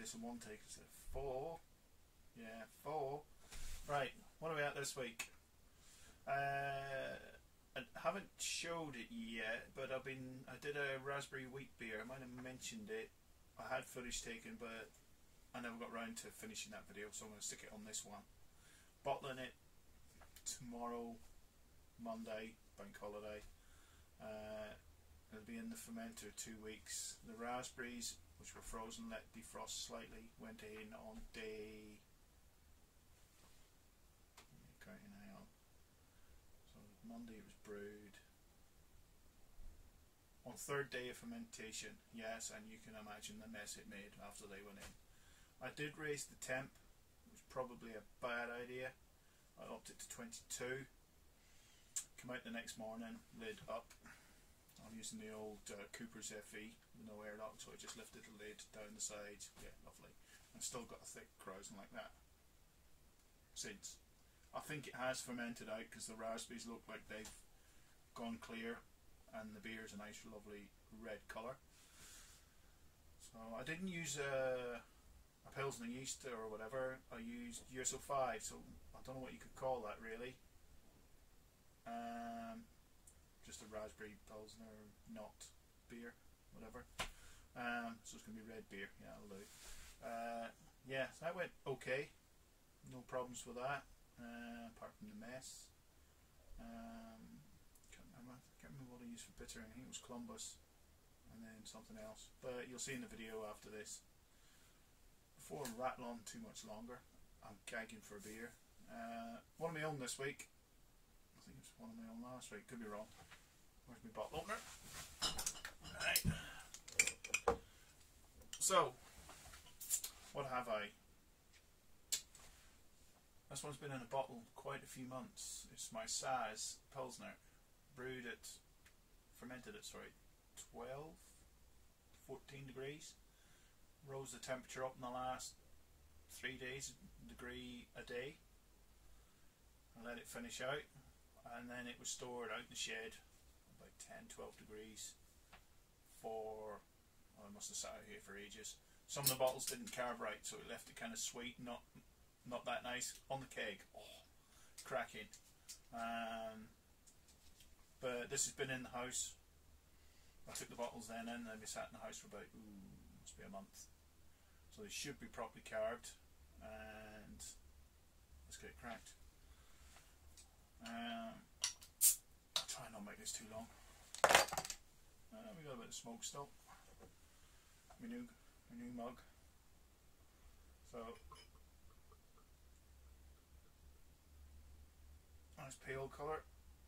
this in one take. Is it 4? Yeah, 4. Right, what are we at this week? I haven't showed it yet, but I did a raspberry wheat beer. I might have mentioned it. I had footage taken, but I never got round to finishing that video, so I'm going to stick it on this one. Bottling it tomorrow, Monday, bank holiday. It'll be in the fermenter 2 weeks. The raspberries, which were frozen, let defrost slightly, went in on day... hang on. So Monday it was brewed. On 3rd day of fermentation, yes, and you can imagine the mess it made after they went in. I did raise the temp, which was probably a bad idea. I upped it to 22. Come out the next morning, lid up. I'm using the old Cooper's FE with no airlock, so I just lifted the lid down the sides. Yeah, lovely. And still got a thick krausen like that. Since. I think it has fermented out because the raspberries look like they've gone clear and the beer is a nice lovely red colour. So I didn't use a Pilsner yeast or whatever. I used USO5, so I don't know what you could call that really. Just a raspberry Pilsner, not beer, whatever. So it's going to be red beer, yeah, that'll do. Yeah, so that went okay. No problems with that, apart from the mess. Can't remember what I used for bitter. I think it was Columbus and then something else. But you'll see in the video after this. Before I rattle on too much longer, I'm gagging for a beer. One of my own this week. I think it's one of my own last week, could be wrong. Where's my bottle opener? Right. So, what have I? This one's been in a bottle quite a few months. It's my Saaz Pilsner. Fermented at 12, 14 degrees. Rose the temperature up in the last 3 days, degree a day. I let it finish out, and then it was stored out in the shed about 10-12 degrees for, well, I must have sat out here for ages. Some of the bottles didn't carb right, so it left it kind of sweet, not that nice. On the keg, oh, cracking. But this has been in the house. I took the bottles then in, and they sat in the house for about, must be a month. So they should be properly carved, and let's get it cracked. I'll try and not make this too long. We got a bit of smoke still. My new mug. So nice pale colour.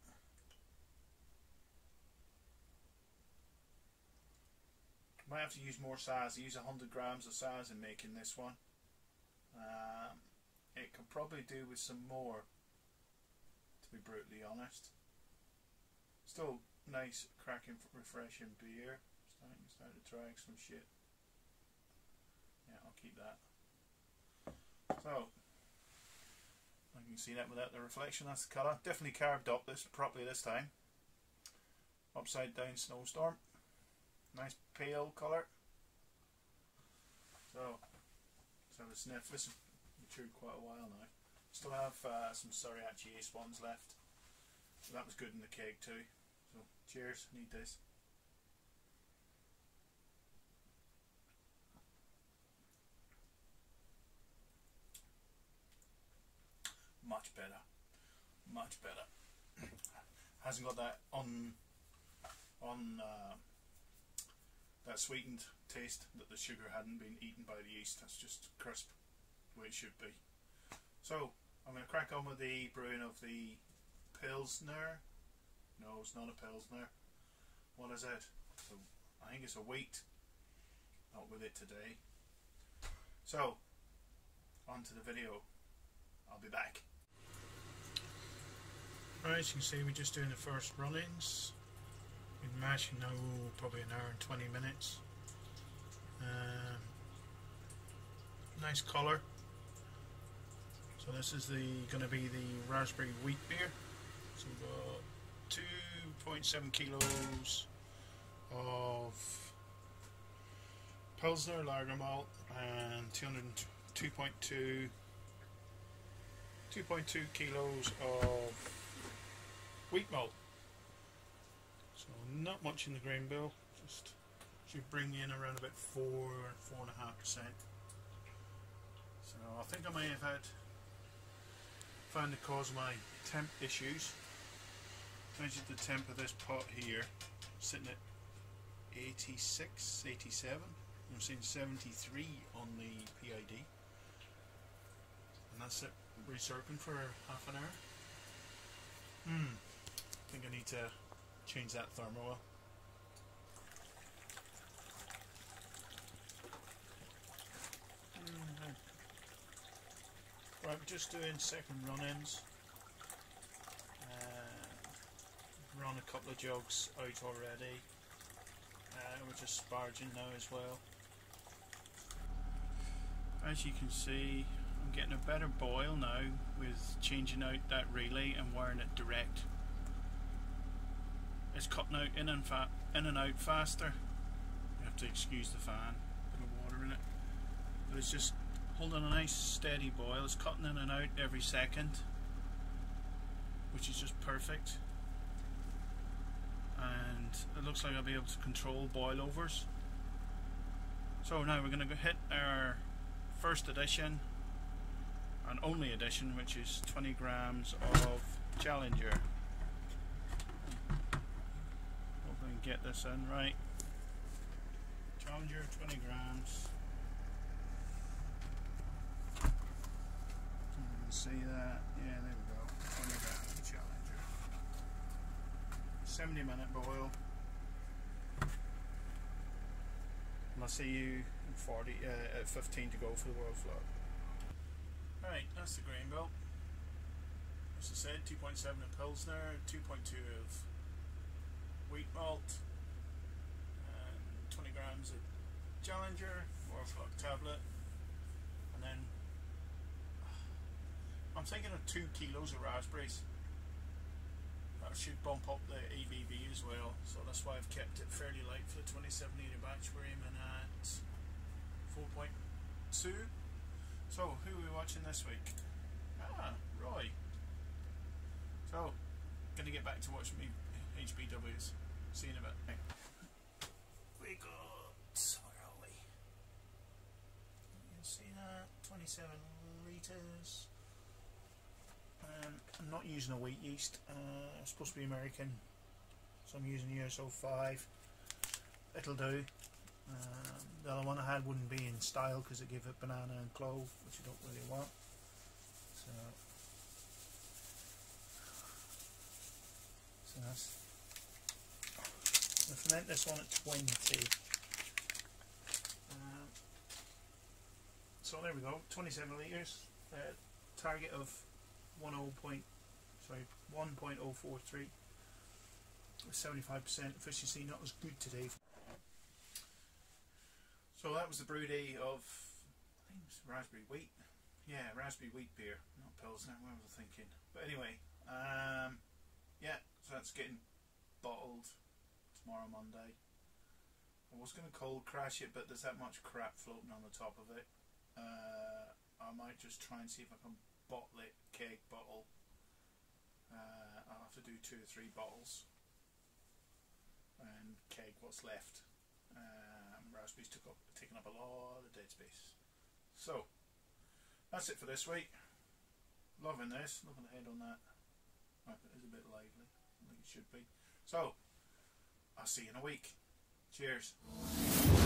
Might have to use more Saaz. I use 100 grams of Saaz in making this one. It could probably do with some more, to be brutally honest. Still nice, cracking, refreshing beer. Starting to drag some shit. Yeah, I'll keep that. So, you can see that without the reflection. That's the colour. Definitely carved up this properly this time. Upside down snowstorm. Nice pale colour. So, let's have a sniff. This has matured quite a while now. Still have some Soriachi Ace ones left. So that was good in the keg too. So cheers, need this. Much better. Much better. Hasn't got that that sweetened taste that the sugar hadn't been eaten by the yeast. That's just crisp, the way it should be. So I'm going to crack on with the brewing of the Pilsner. No, it's not a Pilsner. What is it? So, I think it's a wheat. Not with it today. So, on to the video. I'll be back. Right, as you can see, we're just doing the first run-ins. Been mashing now probably an hour and 20 minutes. Nice colour. So this is going to be the raspberry wheat beer. So we've got 2.7 kilos of Pilsner lager malt and 2.2 kilos of wheat malt. So not much in the grain bill, just should bring in around about 4.5%. So I think I may have found the cause of my temp issues. Measured the temp of this pot here, sitting at 86, 87. I'm seeing 73 on the PID, and that's it. Recircling for half an hour. I think I need to change that thermo oil. Right, we're just doing second run-ins. Run a couple of jugs out already. We're just sparging now as well. As you can see, I'm getting a better boil now with changing out that relay and wiring it direct. It's cutting out in and out faster. You have to excuse the fan, bit of water in it. But it's just holding a nice steady boil. It's cutting in and out every second, which is just perfect. And it looks like I'll be able to control boilovers. So now we're going to hit our first addition and only addition, which is 20 grams of Challenger. Hope I can get this in right. Challenger, 20 grams. You can see that. Yeah, there we go. 20 grams of Challenger. 70-minute boil. And I'll see you in 15 to go for the world float. Right, that's the grain bill. As I said, 2.7 of Pilsner, 2.2 of wheat malt, and 20 grams of Challenger, World Flock tablet, and then I'm thinking of 2 kilos of raspberries. That should bump up the ABV as well, so that's why I've kept it fairly light for the 27 litre batch. We're aiming at 4.2. So, who are we watching this week? Roy. So, gonna get back to watching me HBWs. See you in a bit. Hey. We got, where are we? You can see that, 27 litres. I'm not using a wheat yeast, it's supposed to be American, so I'm using USO 5. It'll do. The other one I had wouldn't be in style because it gave it banana and clove, which you don't really want. So that's. I'll ferment this one at 20. So there we go, 27 litres. Target of 1.043 with 75% efficiency. Not as good today. So that was the brew day of, I think it was raspberry wheat. Yeah, raspberry wheat beer, not Pilsner. What was I thinking? But anyway, yeah. So that's getting bottled tomorrow, Monday. I was going to cold crash it, but there's that much crap floating on the top of it. I might just try and see if I can bottle it, keg bottle. I'll have to do 2 or 3 bottles and keg what's left. Raspberries taking up a lot of dead space. So that's it for this week. Loving this, loving the head on that. Right, it is a bit lively. I think it should be. So I'll see you in a week. Cheers.